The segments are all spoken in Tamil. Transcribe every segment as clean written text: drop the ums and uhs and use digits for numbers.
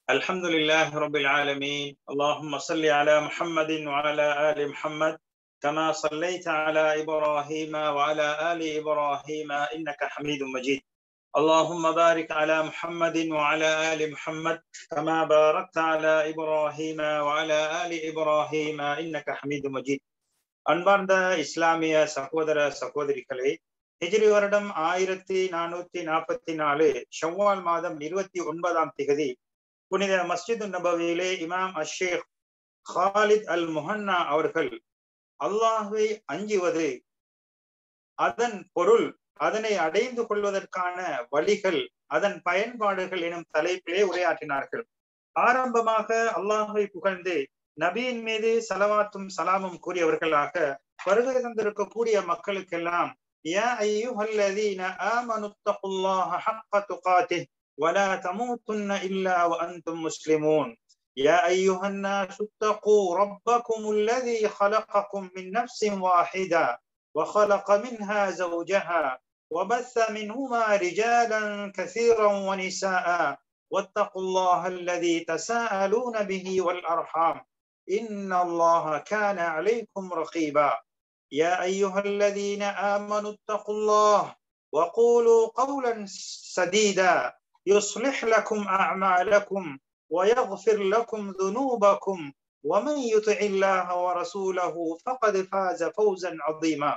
الحمد لله رب العالمين. اللهم صل على محمد وعلى آل محمد كما صليت على إبراهيم وعلى آل إبراهيم إنك حميد مجيد. اللهم بارك على محمد وعلى آل محمد كما باركت على إبراهيم وعلى آل إبراهيم إنك حميد مجيد. அன்பார்ந்த இஸ்லாமிய சகோதர சகோதரிகளே, ஹிஜ்ரி வருடம் 1444 ஷவ்வால் மாதம் 29ஆம் திகதி புனித மஸ்ஜிது நபவியிலே இமாம் அஷேக் ஹாலித் அல் முஹன்னா அவர்கள் அல்லாஹ்வை அஞ்சுவது, அதன் பொருள், அதனை அடைந்து கொள்வதற்கான வழிகள், அதன் பயன்பாடுகள் எனும் தலைப்பிலே உரையாற்றினார்கள். ஆரம்பமாக அல்லாஹ்வை புகழ்ந்து நபியின் மீது ஸலவாத்தும் சலாமும் கூறியவர்களாக வருகை தந்திருக்கக்கூடிய மக்களுக்கெல்லாம் யா அய்யுஹல்லதீன ஆமனுத்தகுல்லாஹ ஹக்க துகாத்திஹ் வலா தமூதுன்ன இல்லா வஅன்தும் முஸ்லிமூன். யா அய்யுஹன்னாஸு தகு ரப்பகுமுல்லதீ خلقكم من نفس واحدة وخلق منها زوجها وبث منهما رجالا كثيرا ونساء واتقوا الله الذي تساءلون به والأرحام إن الله كان عليكم رقيبا. يا أيها الذين آمنوا اتقوا الله وقولوا قولا سديدا يصلح لكم أعمالكم ويغفر لكم ذنوبكم ومن يطع الله ورسوله فقد فاز فوزا عظيما.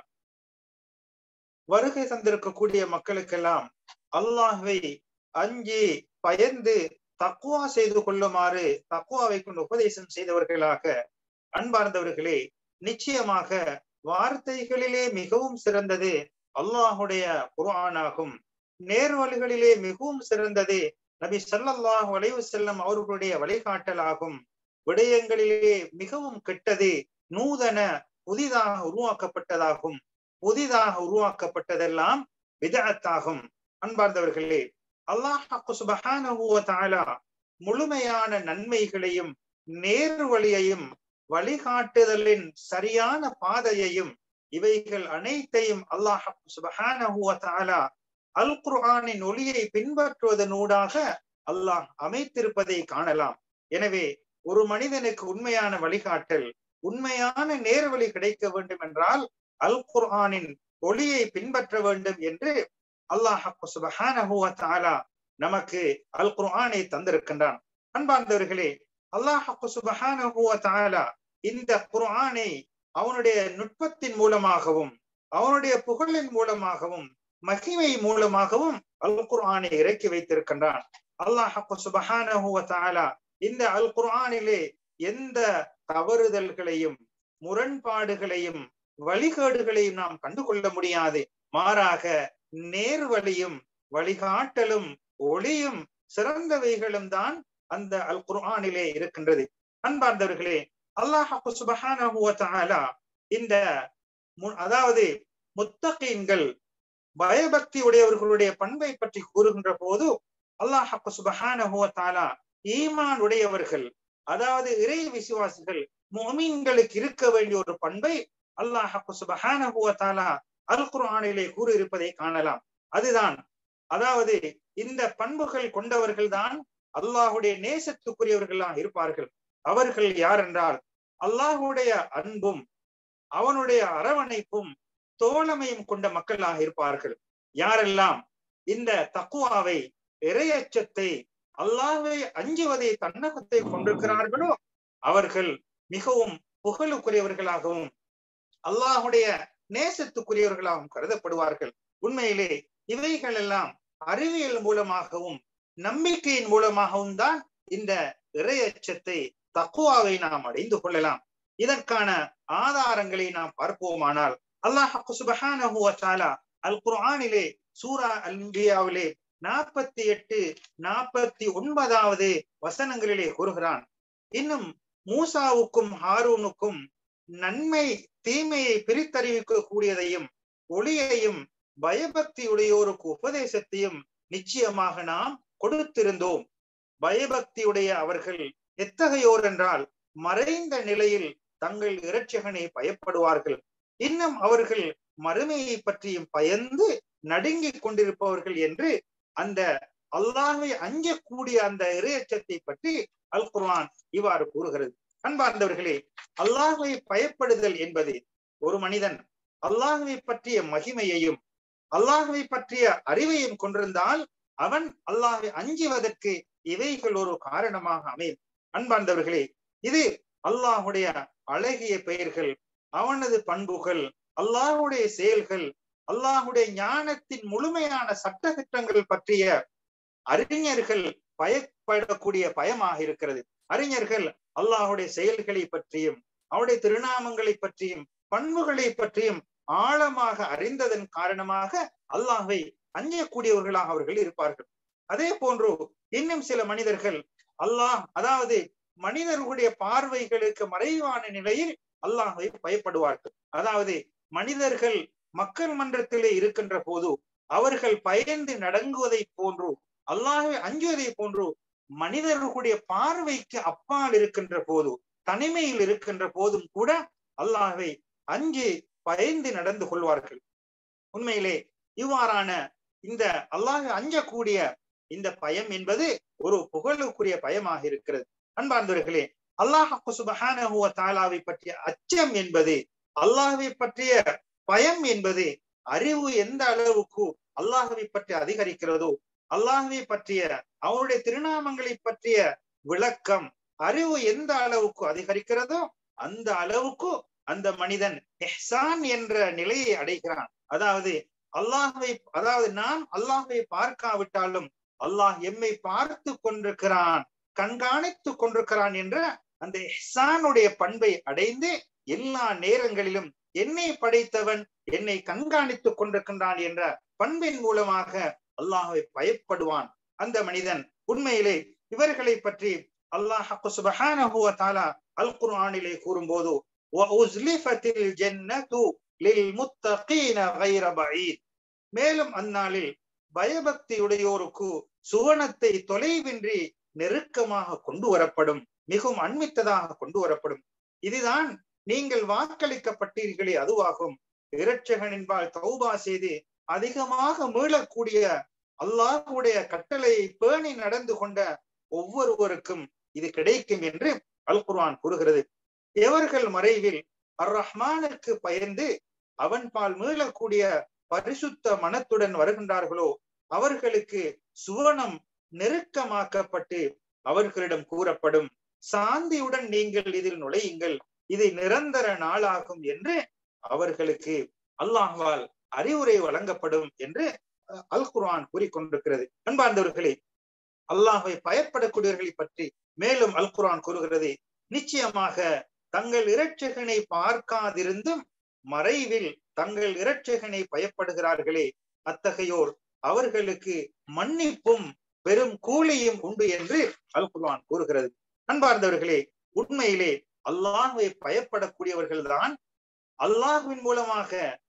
வருகை தந்திருக்கக்கூடிய மக்களுக்கெல்லாம் அல்லாஹ்வை அஞ்சி பயந்து தக்வா செய்து கொள்ளுமாறு தக்வாவை கொண்டு உபதேசம் செய்தவர்களாக, அன்பார்ந்தவர்களே, நிச்சயமாக வார்த்தைகளிலே மிகவும் சிறந்தது அல்லாஹுடைய குர்ஆனாகும். நேர்வழிகளிலே மிகவும் சிறந்தது நபி ஸல்லல்லாஹு அலைஹி வஸல்லம் அவர்களுடைய வழிகாட்டலாகும். விடயங்களிலே மிகவும் கெட்டது நூதன புதிதாக உருவாக்கப்பட்டதாகும். புதிதாக உருவாக்கப்பட்டதெல்லாம் பிதஅத்தாகும். அன்பார்ந்தவர்களே, அல்லாஹ் சுப்ஹானஹு வ தஆலா முழுமையான நன்மைகளையும் நேர்வழியையும் வழிகாட்டுதலின் சரியான பாதையையும் இவைகள் அனைத்தையும் அல்லாஹ் சுப்ஹானஹு வ தஆலா அல் குர்ஆனின் ஒளியை பின்பற்றுவதனூடாக அல்லாஹ் அமைத்திருப்பதை காணலாம். எனவே ஒரு மனிதனுக்கு உண்மையான வழிகாட்டல், உண்மையான நேர்வழி கிடைக்க வேண்டும் என்றால் அல் குர்ஆனின் ஒளியை பின்பற்ற வேண்டும் என்று அல்லாஹ் சுப்ஹானஹு வ தஆலா நமக்கு அல் குர்ஆனை தந்திருக்கின்றான். அன்பார்ந்தவர்களே, அல்லாஹ் சுப்ஹானஹு வ தஆலா இந்த குர்ஆனை அவனுடைய நுட்பத்தின் மூலமாகவும் அவனுடைய புகழின் மூலமாகவும் மகிமை மூலமாகவும் அல் குர்ஆனை இறக்கி வைத்திருக்கின்றான். அல்லாஹ் சுப்ஹானஹு வ தஆலா இந்த அல் குர்ஆனிலே எந்த தவறுதல்களையும் முரண்பாடுகளையும் வழிகேடுகளையும் நாம் கண்டுகொள்ள முடியாது. மாறாக நேர்வழியும் வழிகாட்டலும் ஒளியும் சிறந்தவைகளும் தான் அந்த அல் குர்ஆனிலே இருக்கின்றது. அன்பார்ந்தவர்களே, அல்லாஹ் சுப்ஹானஹு வ தஆலா இந்த அதாவது முத்தகீன்கள், பயபக்தி உடையவர்களுடைய பண்பை பற்றி கூறுகின்ற போது அல்லாஹ் சுப்ஹானஹு வ தஆலா ஈமான் உடையவர்கள், அதாவது இறை விசுவாசிகள், முஃமின்களுக்கு இருக்க வேண்டிய ஒரு பண்பை அல்லாஹ் சுப்ஹானஹு வ தஆலா அல் குர்ஆனிலே கூறியிருப்பதை காணலாம். அதுதான், அதாவது இந்த பண்புகள் கொண்டவர்கள் தான் அல்லாஹுடைய நேசத்துக்குரியவர்களாக இருப்பார்கள். அவர்கள் யார் என்றால் அல்லாஹுடைய அன்பும் அவனுடைய அரவணைப்பும் தோழமையும் கொண்ட மக்களாக இருப்பார்கள். யாரெல்லாம் இந்த தக்வாவை, இறையச்சத்தை, அல்லாஹ்வை அஞ்சுவதை தன்னகத்தை கொண்டிருக்கிறார்களோ அவர்கள் மிகவும் புகழுக்குரியவர்களாகவும் அல்லாஹுடைய நேசத்துக்குரியவர்களாகவும் கருதப்படுவார்கள். உண்மையிலே இவைகள் எல்லாம் அறிவியல் மூலமாகவும் நம்பிக்கையின் மூலமாகவும் தான் இந்த இறையச்சத்தை, தக்வாவை நாம் அடைந்து கொள்ளலாம். இதற்கான ஆதாரங்களை நாம் பார்ப்போமானால் அல்லாஹ் சுப்ஹானஹு வ தஆலா அல் குர்ஆனிலே சூரா அல் அன்பியாவிலே 48, 49வது வசனங்களிலே கூறுகிறான், இன்னும் மூசாவுக்கும் ஹாரூனுக்கும் நன்மை தீமையை பிரித்தறிவிக்க கூடியதையும் ஒளியையும் பயபக்தியுடையோருக்கு உபதேசத்தையும் நிச்சயமாக நாம் கொடுத்திருந்தோம். பயபக்தியுடைய அவர்கள் எத்தகையோர் என்றால் மறைந்த நிலையில் தங்கள் இரட்சகனை பயப்படுவார்கள். இன்னும் அவர்கள் மறுமையை பற்றியும் பயந்து நடுங்கிக் கொண்டிருப்பவர்கள் என்று அந்த அல்லாஹ்வை அஞ்சக்கூடிய அந்த இறையச்சத்தை பற்றி அல் குர்ஆன் இவ்வாறு கூறுகிறது. அன்பார்ந்தவர்களே, அல்லாஹ்வை பயப்படுதல் என்பது ஒரு மனிதன் அல்லாஹ்வை பற்றிய மகிமையையும் அல்லாஹ்வை பற்றிய அறிவையும் கொண்டிருந்தால் அவன் அல்லாஹ்வை அஞ்சுவதற்கு இவைகள் ஒரு காரணமாக அமையும். அன்பார்ந்தவர்களே, இது அல்லாஹுடைய அழகிய பெயர்கள், அவனது பண்புகள், அல்லாஹுடைய செயல்கள், அல்லாஹுடைய ஞானத்தின் முழுமையான சட்டதிட்டங்கள் பற்றிய அறிஞர்கள் பயப்படக்கூடிய பயமாக இருக்கிறது. அறிஞர்கள் அல்லாஹுடைய செயல்களை பற்றியும் அவருடைய திருநாமங்களை பற்றியும் பண்புகளை பற்றியும் ஆழமாக அறிந்ததன் காரணமாக அல்லாஹ்வை அஞ்சக்கூடியவர்களாக அவர்கள் இருப்பார்கள். அதே போன்று இன்னும் சில மனிதர்கள் அதாவது மனிதர்களுடைய பார்வைகளுக்கு மறைவான நிலையில் அல்லாஹ்வை பயப்படுவார்கள். அதாவது மனிதர்கள் மக்கள் மன்றத்திலே இருக்கின்ற போது அவர்கள் பயந்து நடங்குவதை போன்று அல்லாஹ்வை அஞ்சுவதை போன்று மனிதர்களுடைய பார்வைக்கு அப்பால் இருக்கின்ற போது தனிமையில் இருக்கின்ற போதும் கூட அல்லாஹ்வை அஞ்சு பயந்து நடந்து கொள்வார்கள். உண்மையிலே இவ்வாறான இந்த அல்லாஹ் அஞ்சக்கூடிய இந்த பயம் என்பது ஒரு புகழுக்குரிய பயமாக இருக்கிறது. அன்பார்ந்தவர்களே, அல்லாஹ் சுப்ஹானஹு வ தஆலாவை பற்றிய அச்சம் என்பது, அல்லாஹ்வை பற்றிய பயம் என்பது அறிவு எந்த அளவுக்கு அல்லாஹ்வை பற்றி அதிகரிக்கிறதோ, அல்லாஹ்வை பற்றிய அவருடைய திருநாமங்களை பற்றிய விளக்கம் அறிவு எந்த அளவுக்கு அதிகரிக்கிறதோ அந்த அளவுக்கு அந்த மனிதன் இஹ்சான் என்ற நிலையை அடைகிறான். அதாவது நாம் அல்லாஹ்வை பார்க்காவிட்டாலும் அல்லாஹ் எம்மை பார்த்து கொண்டிருக்கிறான், கண்காணித்துக் கொண்டிருக்கிறான் என்ற அந்த இஹ்சானுடைய பண்பை அடைந்து எல்லா நேரங்களிலும் என்னை படைத்தவன் என்னை கண்காணித்துக் கொண்டிருக்கின்றான் என்ற பண்பின் மூலமாக அல்லாஹ்வை பயப்படுவான் அந்த மனிதன். உண்மையிலே இவர்களை பற்றி அல்லாஹ் சுப்ஹானஹு வ தஆலா அல் குர்ஆனிலே கூறும்போது வஉஸ்லிஃபத்தில் ஜன்னத்து லில்முத்தகீன கைர பஈத், மேலும் அந்நாளில் பயபக்தியுடையோருக்கு சுவனத்தை தொலைவின்றி நெருக்கமாக கொண்டு வரப்படும், மிகவும் அண்மித்ததாக கொண்டு வரப்படும். இதுதான் நீங்கள் வாக்களிக்கப்பட்டீர்களே அதுவாகும். இரட்சகனின்பால் தௌபா செய்து அதிகமாக மீளக்கூடிய அல்லாஹ்வுடைய கட்டளையை பேணி நடந்து கொண்ட ஒவ்வொருவருக்கும் இது கிடைக்கும் என்று அல் குர்ஆன் கூறுகிறது. எவர்கள் மறைவில் அர் ரஹ்மானுக்கு பயந்து அவன் பால் மீளக்கூடிய பரிசுத்த மனத்துடன் வருகின்றார்களோ அவர்களுக்கு சுவனம் நெருக்கமாக்கப்பட்டு அவர்களிடம் கூறப்படும், சாந்தியுடன் நீங்கள் இதில் நுழையுங்கள், இது நிரந்தர நாளாகும் என்று அவர்களுக்கு அல்லாஹ்வால் அறிவுரை வழங்கப்படும் என்று அல் குர்ஆன் கூறிக்கொண்டிருக்கிறது. அன்பார்ந்தவர்களே, அல்லாஹ்வை பயப்படக்கூடியவர்களை பற்றி மேலும் அல் குர்ஆன் கூறுகிறது, நிச்சயமாக தங்கள் இரட்சகனை பார்க்காதிருந்தும் மறைவில் தங்கள் இரட்சகனை பயப்படுகிறார்களே அத்தகையோர் அவர்களுக்கு மன்னிப்பும் பெரும் கூலியும் உண்டு என்று அல் குர்ஆன் கூறுகிறது. அன்பார்ந்தவர்களே, உண்மையிலே அல்லாஹ்வை பயப்படக்கூடியவர்கள் தான் அல்லாஹ்வின் மூலமாக,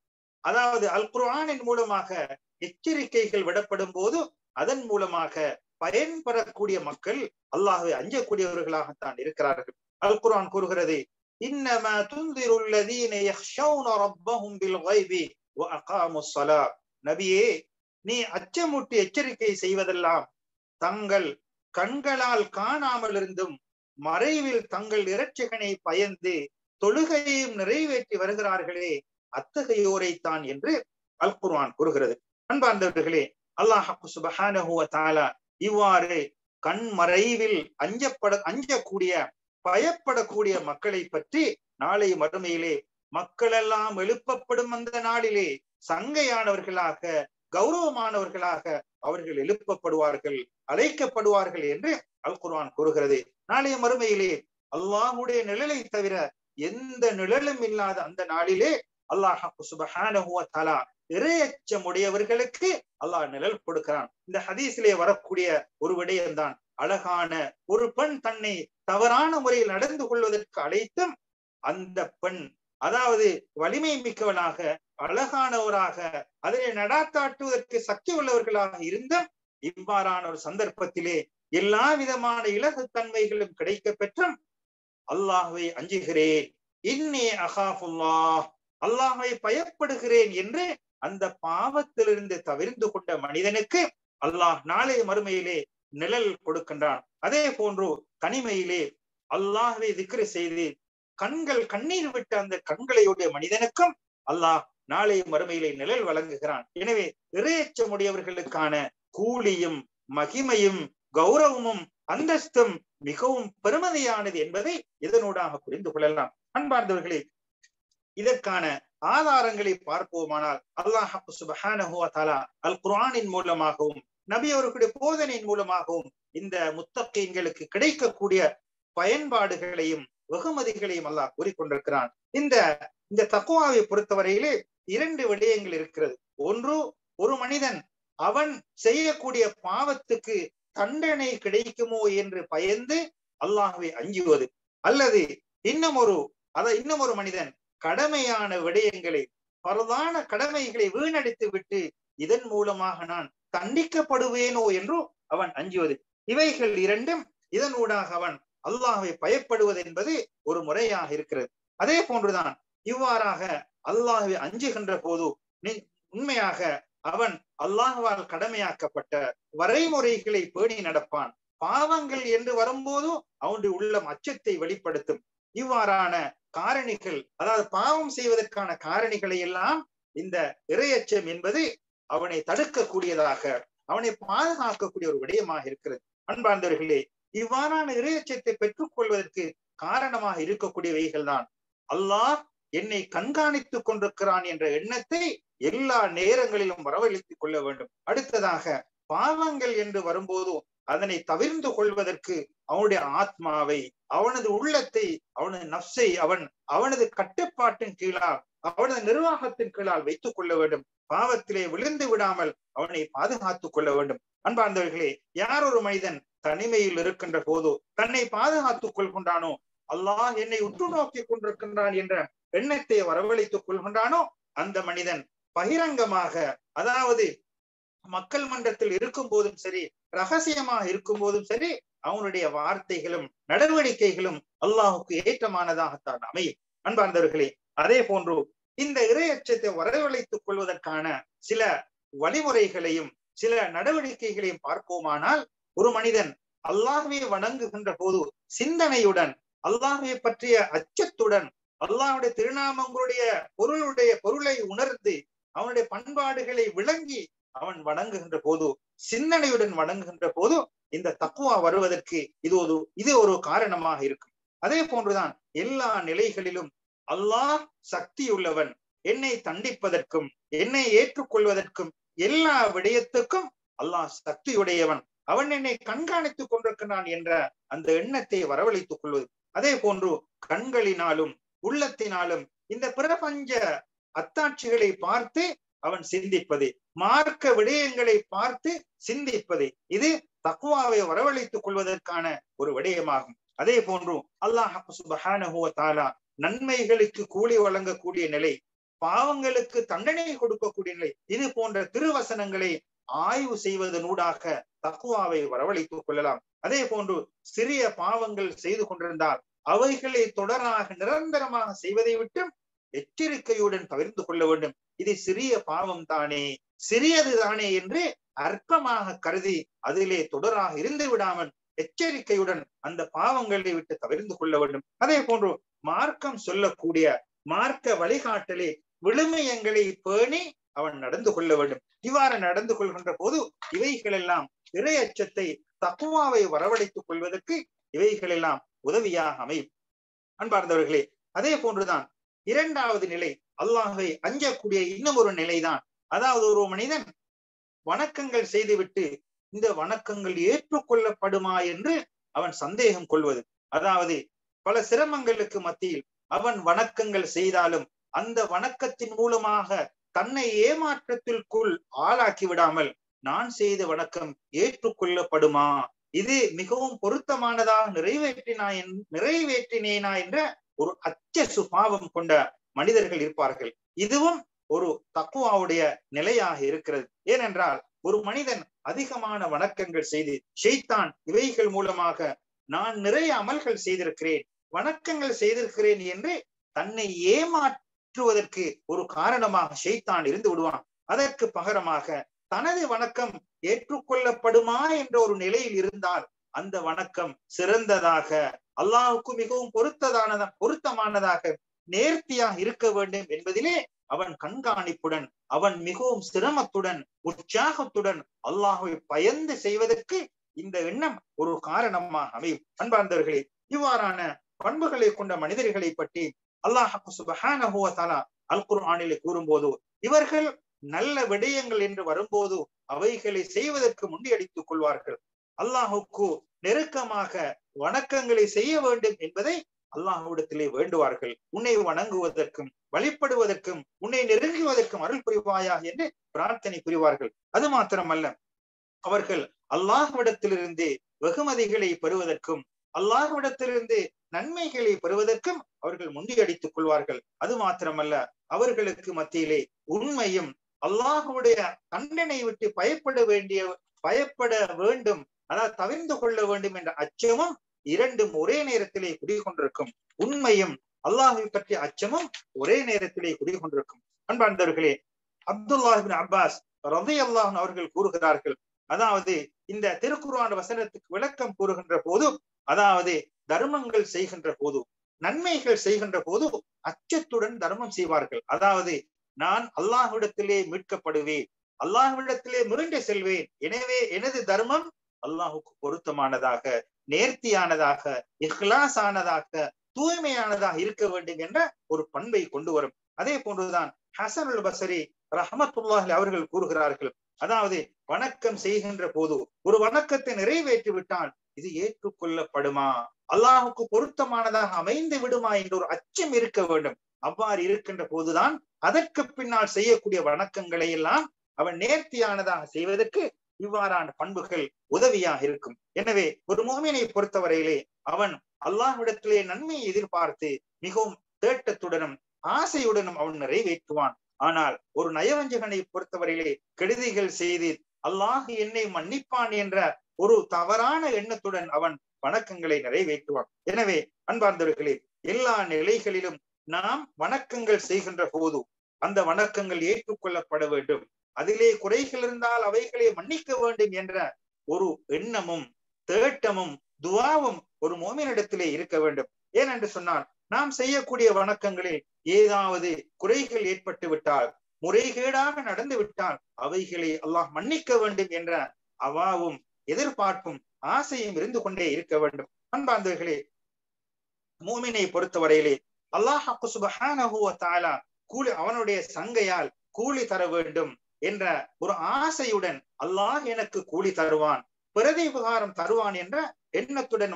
அதாவது அல் குர்ஆனின் மூலமாக எச்சரிக்கைகள் விடப்படும் போது அதன் மூலமாக பயன்பெறக்கூடிய மக்கள் அல்லாஹ்வை அஞ்சக்கூடியவர்களாகத்தான் இருக்கிறார்கள். அல் குர்ஆன் கூறுகிறது, இன்னமா துன்திருல் லதீன யக்ஷௌன ரப்பஹும் பில் கைபி வ அகாமுஸ் ஸலாஹ். நபியே, நீ அச்சமூட்டி எச்சரிக்கை செய்வதெல்லாம் தங்கள் கண்களால் காணாமல் இருந்தும் மறைவில் தங்கள் இரட்சகனை பயந்து தொழுகையையும் நிறைவேற்றி வருகிறார்களே அத்தகையோரைத்தான் என்று அல் குர்ஆன் கூறுகிறது. அன்பார்ந்தவர்களே, அல்லாஹ் சுப்ஹானஹு வ தஆலா இவ்வாறு கண் மறைவில் அஞ்சக்கூடிய பயப்படக்கூடிய மக்களை பற்றி நாளை மறுமையிலே மக்கள் எல்லாம் எழுப்பப்படும் அந்த நாளிலே சங்கையானவர்களாக கௌரவமானவர்களாக அவர்கள் எழுப்பப்படுவார்கள், அழைக்கப்படுவார்கள் என்று அல் குர்ஆன் கூறுகிறது. நாளைய மறுமையிலே அல்லாஹ்வுடைய நிழலை தவிர எந்த நிழலும் இல்லாத அந்த நாளிலே அல்லாஹ் சுப்ஹானஹு வ தஆலா இறையச்சம் உடையவர்களுக்கு அல்லாஹ் நிழல் கொடுக்கிறான். இந்த ஹதீஸிலே வரக்கூடிய ஒரு விடயம்தான், அழகான ஒரு பெண் தன்னை தவறான முறையில் நடந்து கொள்வதற்கு அழைத்தும் அந்த பெண் அதாவது வலிமை மிக்கவளாக அழகானவராக அதனை நடாத்தாட்டுவதற்கு சக்தி உள்ளவர்களாக இருந்தும் இவ்வாறான ஒரு சந்தர்ப்பத்திலே எல்லா விதமான இலகுத்தன்மைகளும் கிடைக்க பெற்றும் அல்லாஹ்வை அஞ்சுகிறேன், இன்னி அகாஃபுல்லாஹ், அல்லாஹ்வை பயப்படுகிறேன் என்று அந்த பாவத்திலிருந்து தவிர்ந்து கொண்ட மனிதனுக்கு அல்லாஹ் நாளைய மறுமையிலே நிழல் கொடுக்கின்றான். அதே போன்று தனிமையிலே அல்லாஹ்வை திக்ர் செய்து கண்ணீர் விட்ட அந்த கண்களையுடைய மனிதனுக்கும் அல்லாஹ் நாளைய மறுமையிலே நிழல் வழங்குகிறான். எனவே இறையச்சமுடையவர்களுக்கான கூலியும் மகிமையும் கௌரவமும் அந்தஸ்தும் மிகவும் பெருமதியானது என்பதை இதனூடாக புரிந்து கொள்ளலாம். அன்பார்ந்தவர்களே, இதற்கான ஆதாரங்களை பார்ப்போமானால் அல்லாஹ் சுப்ஹானஹு வ தஆலா அல் குர்ஆனின் மூலமாகவும் நபி அவர்களுடைய போதனையின் மூலமாகவும் இந்த முத்தகீன்களுக்கு கிடைக்கக்கூடிய பயன்பாடுகளையும் வெகுமதிகளையும் அல்லாஹ் கூறிக்கொண்டிருக்கிறான். இந்த தக்வாவை பொறுத்தவரையிலே 2 விடயங்கள் இருக்கிறது. ஒன்று, ஒரு மனிதன் அவன் செய்யக்கூடிய பாவத்துக்கு தண்டனை கிடைக்குமோ என்று பயந்து அல்லாஹ்வை அஞ்சுவது, அல்லது இன்னும் ஒரு மனிதன் கடமையான விடயங்களை பரதான கடமைகளை வீணடித்து விட்டு இதன் மூலமாக நான் தண்டிக்கப்படுவேனோ என்று அவன் அஞ்சுவது. இவைகள் 2ம் இதனூடாக அவன் அல்லாஹ்வை பயப்படுவது என்பது ஒரு முறையாக இருக்கிறது. அதே போன்றுதான் இவ்வாறாக அல்லாஹ்வை அஞ்சுகின்ற போது உண்மையாக அவன் அல்லாஹ்வால் கடமையாக்கப்பட்ட வரைமுறைகளை பேணி நடப்பான். பாவங்கள் என்று வரும்போது அவனுடைய உள்ளம் அச்சத்தை வெளிப்படுத்தும். இவ்வாறான காரணிகள், அதாவது பாவம் செய்வதற்கான காரணிகளை எல்லாம் இந்த இறையச்சம் என்பது அவனை தடுக்கக்கூடியதாக, அவனை பாதுகாக்கக்கூடிய ஒரு விடயமாக இருக்கிறது. அன்பார்ந்தவர்களே, இவ்வாறான இறையச்சத்தை பெற்றுக் கொள்வதற்கு காரணமாக இருக்கக்கூடியவைகள் தான் அல்லாஹ் என்னை கண்காணித்துக் கொண்டிருக்கிறான் என்ற எண்ணத்தை எல்லா நேரங்களிலும் வரவழைத்துக் கொள்ள வேண்டும். அடுத்ததாக, பாவங்கள் என்று வரும்போது அதனை தவிர்ந்து கொள்வதற்கு அவனுடைய ஆத்மாவை, அவனது உள்ளத்தை, அவனது நப்சை அவனது கட்டுப்பாட்டின் கீழால், அவனது நிர்வாகத்தின் கீழால் வைத்துக் கொள்ள வேண்டும். பாவத்திலே விழுந்து விடாமல் அவனை பாதுகாத்துக் கொள்ள வேண்டும். அன்பார்ந்தவர்களே, யார் ஒரு மனிதன் தனிமையில் இருக்கின்ற போது தன்னை பாதுகாத்துக் கொள்கின்றானோ, அல்லாஹ் என்னை உற்று நோக்கி கொண்டிருக்கின்றான் என்ற எண்ணத்தை வரவழைத்துக் கொள்கின்றானோ, அந்த மனிதன் பகிரங்கமாக, அதாவது மக்கள் மன்றத்தில் இருக்கும் போதும் சரி, ரகசியமாக இருக்கும் போதும் சரி, அவனுடைய வார்த்தைகளும் நடவடிக்கைகளும் அல்லாஹுக்கு ஏற்றமானதாகத்தான் அமையும். அன்பார்ந்தவர்களே, அதே போன்று இந்த இறையச்சத்தை வரவழைத்துக் கொள்வதற்கான சில வழிமுறைகளையும் சில நடவடிக்கைகளையும் பார்ப்போமானால், ஒரு மனிதன் அல்லாஹ்வை வணங்குகின்ற போது சிந்தனையுடன், அல்லாஹ்வை பற்றிய அச்சத்துடன், அல்லாஹ்வுடைய திருநாமங்களுடைய பொருளை உணர்ந்து அவனுடைய பண்பாடுகளை விளங்கி அவன் வணங்குகின்ற போது, சிந்தனையுடன் வணங்குகின்ற போது இந்த தக்வா வருவதற்கு இது ஒரு காரணமாக இருக்கும். அதே போன்றுதான் எல்லா நிலைகளிலும் அல்லாஹ் சக்தியுள்ளவன், என்னை தண்டிப்பதற்கும் என்னை ஏற்றுக்கொள்வதற்கும் எல்லா விடயத்துக்கும் அல்லாஹ் சக்தியுடையவன், அவன் என்னை கண்காணித்துக் கொண்டிருக்கிறான் என்ற அந்த எண்ணத்தை வரவழைத்துக் கொள்வது. அதே போன்று கண்களினாலும் உள்ளத்தினாலும் இந்த பிரபஞ்ச அத்தாட்சிகளை பார்த்து அவன் சிந்திப்பது, மார்க்க விடயங்களை பார்த்து சிந்திப்பது, இது தக்வாவை வரவழைத்துக் கொள்வதற்கான ஒரு விடயமாகும். அதே போன்று அல்லாஹ் சுப்ஹானஹு வ தஆலா நன்மைகளுக்கு கூலி வழங்கக்கூடிய நிலை, பாவங்களுக்கு தண்டனை கொடுக்கக்கூடிய நிலை, இது போன்ற திருவசனங்களை ஆய்வு செய்வதனூடாக தக்வாவை வரவழைத்துக் கொள்ளலாம். அதே போன்று சிறிய பாவங்கள் செய்து கொண்டிருந்தால் அவைகளை தொடராக நிரந்தரமாக செய்வதை விட்டு எச்சரிக்கையுடன் தவிர்த்து கொள்ள வேண்டும். இது சிறிய பாவம் தானே, சிறியது தானே என்று அற்பமாக கருதி அதிலே தொடராக இருந்து விடாமல் எச்சரிக்கையுடன் அந்த பாவங்களை விட்டு தவிர்த்து கொள்ள வேண்டும். அதே போன்று மார்க்கம் சொல்லக்கூடிய மார்க்க வழிகாட்டலே விழுமியங்களை பேணி அவன் நடந்து கொள்ள வேண்டும். இவ்வாறு நடந்து கொள்கின்ற போது இவைகள் எல்லாம் இறையச்சத்தை தக்வாவை வரவழைத்துக் கொள்வதற்கு இவைகள் எல்லாம் உதவியாக அமையும். அன்பார்ந்தவர்களே, அதே போன்றுதான் 2வது நிலை அல்லாஹ்வை அஞ்சக்கூடிய இன்னும் ஒரு நிலைதான், அதாவது ஒரு மனிதன் வணக்கங்கள் செய்துவிட்டு இந்த வணக்கங்கள் ஏற்றுக்கொள்ளப்படுமா என்று அவன் சந்தேகம் கொள்வது. அதாவது பல சிரமங்களுக்கு மத்தியில் அவன் வணக்கங்கள் செய்தாலும் அந்த வணக்கத்தின் மூலமாக தன்னை ஏமாற்றத்திற்குள் ஆளாக்கி விடாமல் நான் செய்த வணக்கம் ஏற்றுக்கொள்ளப்படுமா, இது மிகவும் பொருத்தமானதாக நிறைவேற்றினேனா என்ற ஒரு அச்ச சுபாவம் கொண்ட மனிதர்கள் இருப்பார்கள். இதுவும் ஒரு தக்வாவுடைய நிலையாக இருக்கிறது. ஏனென்றால் ஒரு மனிதன் அதிகமான வணக்கங்கள் செய்து ஷைத்தான் இவைகள் மூலமாக நான் நிறைய அமல்கள் செய்திருக்கிறேன், வணக்கங்கள் செய்திருக்கிறேன் என்று தன்னை ஏமாற்றுவதற்கு ஒரு காரணமாக ஷைத்தான் இருந்து விடுவான். அதற்கு பகரமாக தனது வணக்கம் ஏற்றுக்கொள்ளப்படுமா என்ற ஒரு நிலையில் இருந்தால் அந்த வணக்கம் சிறந்ததாக, அல்லாஹுக்கு மிகவும் பொருத்தமானதாக, நேர்த்தியாக இருக்க வேண்டும் என்பதிலே அவன் கண்காணிப்புடன், அவன் மிகவும் சிரமத்துடன், உற்சாகத்துடன் அல்லாஹுவை பயந்து செய்வதற்கு இந்த எண்ணம் ஒரு காரணமாக அமையும். அன்பார்ந்தவர்களே, இவ்வாறான பண்புகளை கொண்ட மனிதர்களை பற்றி அல்லாஹ் சுப்ஹானஹு வ தஆலா அல் குர்ஆனிலே கூறும்போது, இவர்கள் நல்ல விடயங்கள் என்று வரும்போது அவைகளை செய்வதற்கு முண்டியடித்துக் கொள்வார்கள். அல்லாஹுக்கு நெருக்கமாக வணக்கங்களை செய்ய வேண்டும் என்பதை அல்லாஹ்விடத்திலே வேண்டுவார்கள். உன்னை வணங்குவதற்கும் வழிபடுவதற்கும் உன்னை நெருங்குவதற்கும் அருள் புரிவாயாக என்று பிரார்த்தனை புரிவார்கள். அது மாத்திரமல்ல, அவர்கள் அல்லாஹ்விடத்திலிருந்து வெகுமதிகளை பெறுவதற்கும் அல்லாஹ்விடத்திலிருந்து நன்மைகளை பெறுவதற்கும் அவர்கள் முண்டியடித்துக் கொள்வார்கள். அது மாத்திரமல்ல, அவர்களுக்கு மத்தியிலே உண்மையும் அல்லாஹுடைய தண்டனை விட்டு பயப்பட வேண்டும், அதாவது தவிர்ந்து கொள்ள வேண்டும் என்ற அச்சமும் இரண்டும் ஒரே நேரத்திலே குடிகொண்டிருக்கும். உண்மையும் அல்லாஹை பற்றிய அச்சமும் ஒரே நேரத்திலே குடிகொண்டிருக்கும். அன்பார்ந்தவர்களே, அப்துல்லாஹ் இப்னு அப்பாஸ் ரலியல்லாஹு அன்ஹு அவர்கள் கூறுகிறார்கள், அதாவது இந்த திருக்குர்ஆன் வசனத்துக்கு விளக்கம் கூறுகின்ற போது, அதாவது தர்மங்கள் செய்கின்ற போது, நன்மைகள் செய்கின்ற போது அச்சத்துடன் தர்மம் செய்வார்கள். அதாவது நான் அல்லாஹ்விடத்திலே மீட்கப்படுவேன், அல்லாஹ்விடத்திலே முறைந்து செல்வேன், எனவே எனது தர்மம் அல்லாஹுக்கு பொருத்தமானதாக, நேர்த்தியானதாக, இஹ்லாஸானதாக, தூய்மையானதாக இருக்க வேண்டும் என்ற ஒரு பண்பை கொண்டு வரும். அதே போன்றுதான் ஹஸனுல் பஸரி ரஹ்மத்துல்லாஹி அவர்கள் கூறுகிறார்கள், அதாவது வணக்கம் செய்கின்ற போது ஒரு வணக்கத்தை நிறைவேற்றி விட்டால் இது ஏற்றுக்கொள்ளப்படுமா, அல்லாஹுக்கு பொருத்தமானதாக அமைந்து விடுமா என்ற ஒரு அச்சம் இருக்க வேண்டும். அவ்வாறு இருக்கின்ற போதுதான் அதற்கு பின்னால் செய்யக்கூடிய வணக்கங்களை எல்லாம் அவன் நேர்த்தியானதாக செய்வதற்கு இவ்வாறான பண்புகள் உதவியாக இருக்கும். எனவே ஒரு முஃமினை பொறுத்தவரையிலே அவன் அல்லாஹ்விடத்திலே நன்மையை எதிர்பார்த்து மிகவும் தேட்டத்துடனும் ஆசையுடனும் அவன் நிறைவேற்றுவான். ஆனால் ஒரு நயவஞ்சகனை பொறுத்தவரையிலே கெடுதிகள் செய்து அல்லாஹ் என்னை மன்னிப்பான் என்ற ஒரு தவறான எண்ணத்துடன் அவன் வணக்கங்களை நிறைவேற்றுவான். எனவே அன்பார்ந்தவர்களே, எல்லா நிலைகளிலும் நாம் வணக்கங்கள் செய்கின்ற போது அந்த வணக்கங்கள் ஏற்றுக்கொள்ளப்பட வேண்டும், அதிலே குறைகள் இருந்தால் அவைகளை மன்னிக்க வேண்டும் என்ற ஒரு எண்ணமும் தேட்டமும் துஆவும் ஒரு முஃமினிடத்திலே இருக்க வேண்டும். ஏனென்று சொன்னால், நாம் செய்யக்கூடிய வணக்கங்களில் ஏதாவது குறைகள் ஏற்பட்டு விட்டால், முறைகேடாக நடந்து விட்டால் அவைகளை அல்லாஹ் மன்னிக்க வேண்டும் என்ற அவாவும் எதிர்பார்ப்பும் ஆசையும் இருந்து கொண்டே இருக்க வேண்டும். அன்பார்ந்தவர்களே, முஃமினை பொறுத்தவரையிலே அல்லாஹ் சுப்ஹானஹு வ தஆலா அவனுடைய சங்கையால் கூலி தர வேண்டும் என்ற ஒரு ஆசையுடன் அல்லாஹ் எனக்கு கூலி தருவான், பிரதிபகாரம் தருவான் என்ற எண்ணத்துடன்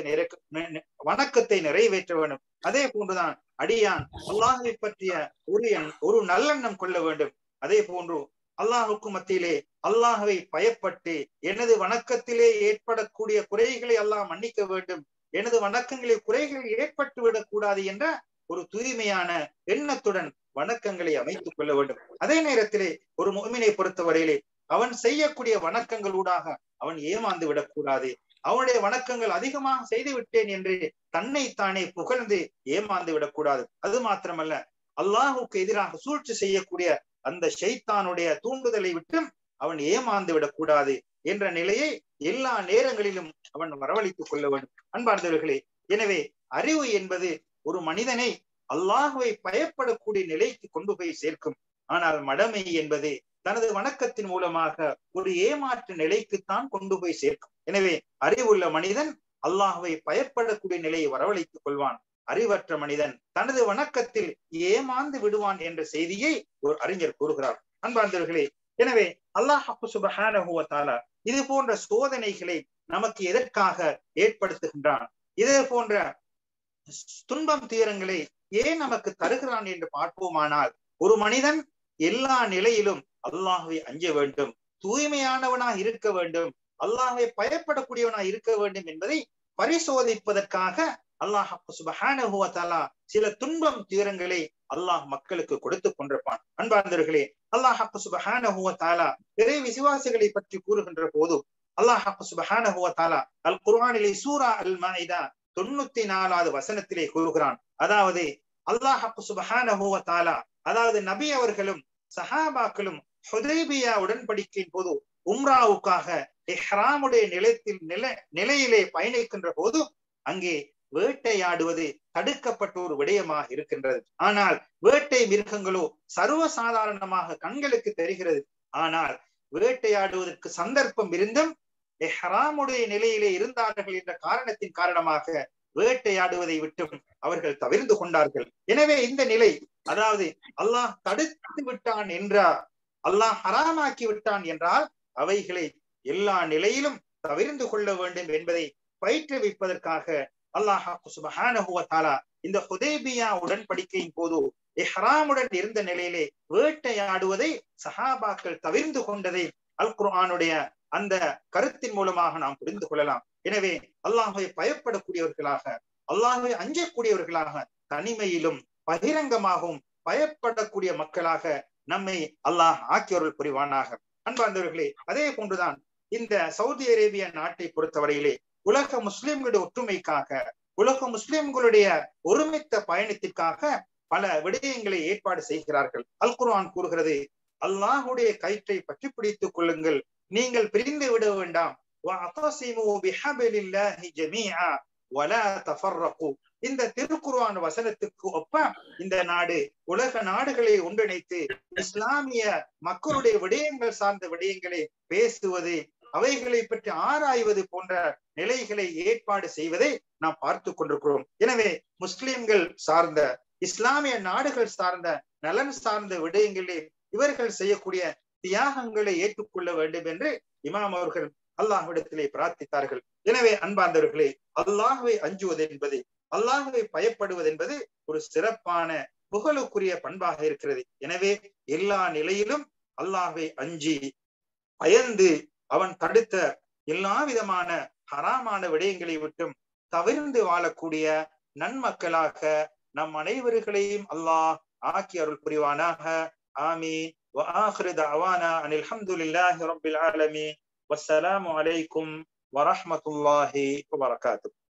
வணக்கத்தை நிறைவேற்ற வேண்டும். அதே போன்றுதான் அடியான் அல்லாஹை பற்றிய ஒரு நல்லெண்ணம் கொள்ள வேண்டும். அதே போன்று அல்லாஹுக்கு மத்தியிலே அல்லாஹவை பயப்பட்டு எனது வணக்கத்திலே ஏற்படக்கூடிய குறைகளை அல்லாஹ் மன்னிக்க வேண்டும், எனது வணக்கங்களில் குறைகள் ஏற்பட்டு விடக் கூடாது என்ற ஒரு தூய்மையான எண்ணத்துடன் வணக்கங்களை அமைத்துக் கொள்ள வேண்டும். அதே நேரத்திலே ஒரு முஃமினை பொறுத்தவரையிலே அவன் செய்யக்கூடிய வணக்கங்களூடாக அவன் ஏமாந்து விடக்கூடாது. அவனுடைய வணக்கங்கள் அதிகமாக செய்து விட்டேன் என்று தன்னைத்தானே புகழ்ந்து ஏமாந்து விடக்கூடாது. அது மாத்திரமல்ல, அல்லாஹுக்கு எதிராக சூழ்ச்சி செய்யக்கூடிய அந்த ஷைத்தானுடைய தூண்டுதலை விட்டும் அவன் ஏமாந்து விடக்கூடாது என்ற நிலையை எல்லா நேரங்களிலும் அவன் வரவழைத்துக் கொள்ள வேண்டும். அன்பார்ந்தவர்களே, எனவே அறிவு என்பது ஒரு மனிதனை அல்லாஹுவை பயப்படக்கூடிய நிலைக்கு கொண்டு போய் சேர்க்கும். ஆனால் மடமை என்பது தனது வணக்கத்தின் மூலமாக ஒரு ஏமாற்று நிலைக்குத்தான் கொண்டு போய் சேர்க்கும். எனவே அறிவுள்ள மனிதன் அல்லாஹுவை பயப்படக்கூடிய நிலையை வரவழைத்துக் கொள்வான். அறிவற்ற மனிதன் தனது வணக்கத்தில் ஏமாந்து விடுவான் என்ற செய்தியை ஒரு அறிஞர் கூறுகிறார். அன்பார்ந்தவர்களே, எனவே அல்லாஹ் சுப்ஹானஹு வ தஆலா இது போன்ற சோதனைகளை நமக்கு எதற்காக ஏற்படுத்துகின்றான், இதே போன்ற துன்பம் தீரங்களை ஏன் நமக்கு தருகிறான் என்று பார்ப்போமானால், ஒரு மனிதன் எல்லா நிலையிலும் அல்லாஹ்வை அஞ்ச வேண்டும், தூய்மையானவனாக இருக்க வேண்டும், அல்லாஹ்வை பயப்படக்கூடியவனாக இருக்க வேண்டும் என்பதை பரிசோதிப்பதற்காக அல்லாஹ் சுப்ஹானஹு வ தஆலா சில துன்பம் தீரங்களை அல்லாஹ் மக்களுக்கு கொடுத்து கொண்டிருப்பான். அன்பார்ந்தவர்களே, அல்லாஹ் சுப்ஹானஹு வ தஆலா இறை விசுவாசிகளை பற்றி கூறுகின்ற போது அல்லாஹ் சுப்ஹானஹு வ தஆலா அல் குர்ஆனிலே சூரா அல் மாஇதா 94வது வசனத்திலே கூறுகிறான். அதாவது அல்லாஹ் சுப்ஹானஹு வ தஆலா, அதாவது நபி அவர்களும் சஹாபாக்களும் ஹுதைபியா உடன்படிக்கையின் போது உம்ராவுக்காக இஹ்ராமுடைய நிலையிலே பயணிக்கின்ற போது அங்கே வேட்டையாடுவது தடுக்கப்பட்ட ஒரு விடயமாக இருக்கின்றது. ஆனால் வேட்டை மிருகங்களோ சர்வசாதாரணமாக கண்களுக்கு தெரிகிறது. ஆனால் வேட்டையாடுவதற்கு சந்தர்ப்பம் இருந்தும் இஹ்ராமுடைய நிலையிலே இருந்தார்கள் என்ற காரணத்தின் காரணமாக வேட்டையாடுவதை விட்டும் அவர்கள் தவிர்த்து கொண்டார்கள். எனவே இந்த நிலை, அதாவது அல்லாஹ் தடுத்து விட்டான் என்றால், அல்லாஹ் ஹராமாக்கி விட்டான் என்றால் அவைகளை எல்லா நிலையிலும் தவிர்த்து கொள்ள வேண்டும் என்பதை பயிற்றுவிப்பதற்காக அல்லாஹ் சுப்ஹானஹு வ தஆலா இந்த ஹுதைபியா உடன்படிக்கையின் போது இஹ்ராமுடன் இருந்த நிலையிலே வேட்டையாடுவதை சஹாபாக்கள் தவிர்த்து கொண்டதை அல் குர்ஆனுடைய அந்த கருத்தின் மூலமாக நாம் புரிந்து கொள்ளலாம். எனவே அல்லாஹ்வை பயப்படக்கூடியவர்களாக, அல்லாஹ்வை அஞ்சக்கூடியவர்களாக, தனிமையிலும் பகிரங்கமாகவும் பயப்படக்கூடிய மக்களாக நம்மை அல்லாஹ் ஆக்கியவர்கள் புரிவானாக. அன்பார்ந்தவர்களே, அதே போன்றுதான் இந்த சவுதி அரேபியா நாட்டை பொறுத்தவரையிலே உலக முஸ்லிம்களுடைய ஒற்றுமைக்காக, உலக முஸ்லிம்களுடைய ஒருமித்த பயணத்திற்காக பல விடயங்களை ஏற்பாடு செய்கிறார்கள். அல் குர்ஆன் கூறுகிறது, அல்லாஹுடைய கயிற்றை பற்றி பிடித்துக் கொள்ளுங்கள், நீங்கள் பிரிந்து விட வேண்டாம். இந்த திருக்குர்ஆன் வசனத்துக்கு ஒப்ப இந்த நாடு உலக நாடுகளை ஒன்றிணைத்து இஸ்லாமிய மக்களுடைய விடயங்கள் சார்ந்த விடயங்களை பேசுவது, அவைகளை பற்றி ஆராய்வது போன்ற நிலைகளை ஏற்பாடு செய்வதை நாம் பார்த்து கொண்டிருக்கிறோம். எனவே முஸ்லிம்கள் சார்ந்த, இஸ்லாமிய நாடுகள் சார்ந்த, நலன் சார்ந்த விடயங்களே இவர்கள் செய்யக்கூடிய தியாகங்களை ஏற்றுக்கொள்ள வேண்டும் என்று இமாம் அவர்கள் அல்லாஹ்விடத்திலே பிரார்த்தித்தார்கள். எனவே அன்பார்ந்தவர்களே, அல்லாஹ்வை அஞ்சுவது என்பது, அல்லாஹ்வை பயப்படுவது என்பது ஒரு சிறப்பான புகழுக்குரிய பண்பாக இருக்கிறது. எனவே எல்லா நிலையிலும் அல்லாஹ்வை அஞ்சி பயந்து அவன் தடுத்த எல்லா விதமான ஹராமான விடயங்களை விட்டும் தவிர்ந்து வாழக்கூடிய நன்மக்களாக நம் அனைவர்களையும் அல்லாஹ் ஆக்கி அருள் புரிவானாக. ஆமீன். وآخر دعوانا أن الحمد لله رب العالمين والسلام عليكم ورحمة الله وبركاته.